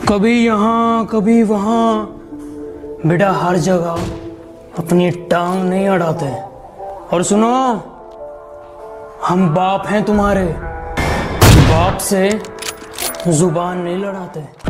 कभी यहाँ कभी वहाँ, बेटा हर जगह अपनी टांग नहीं अड़ाते। और सुनो, हम बाप हैं तुम्हारे, बाप से जुबान नहीं लड़ाते।